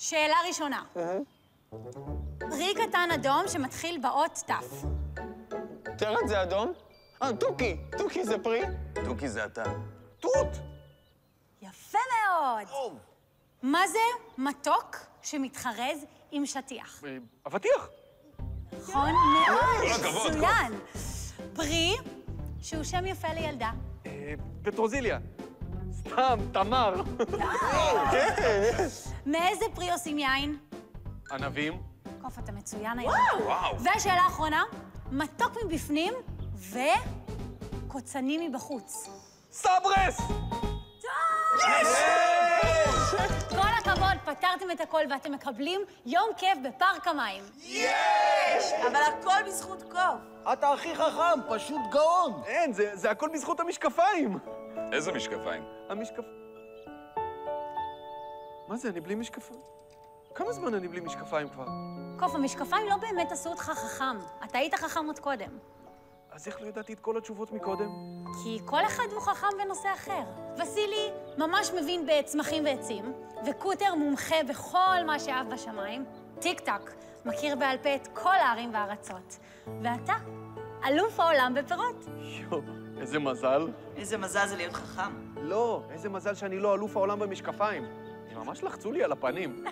שאלה ראשונה. פרי קטן אדום שמתחיל באות ת'. תרד זה אדום? תוכי. תוכי זה פרי? תוכי זה אתה. תות! יפה מאוד. מה זה מתוק שמתחרז עם שטיח? אבטיח. נכון מאוד, מצוין. פרי שהוא שם יפה לילדה. פטרוזיליה. סתם, תמר. מאיזה פרי עושים יין? ענבים. קוף, אתה מצוין היום. והשאלה האחרונה, מתוק מבפנים וקוצני מבחוץ. סברס! כל הכבוד, פתרתם את הכל ואתם מקבלים יום כיף בפארק המים. אבל הכל בזכות קוף. אתה הכי חכם, פשוט גאון. אין, זה הכל בזכות המשקפיים. איזה משקפיים? מה זה, אני בלי משקפיים? כמה זמן אני בלי משקפיים כבר? קוף, המשקפיים לא באמת עשו אותך חכם. אתה היית חכם עוד קודם. אז איך לא ידעתי את כל התשובות מקודם? כי כל אחד הוא חכם בנושא אחר. וסילי ממש מבין בצמחים ועצים, וקוטר מומחה בכל מה שאהב בשמיים, טיק-טק מכיר בעל פה את כל הערים והארצות. ואתה, אלוף העולם בפירות. יו, איזה מזל. איזה מזל זה להיות חכם. לא, איזה מזל שאני לא אלוף העולם במשקפיים. הם ממש לחצו לי על הפנים.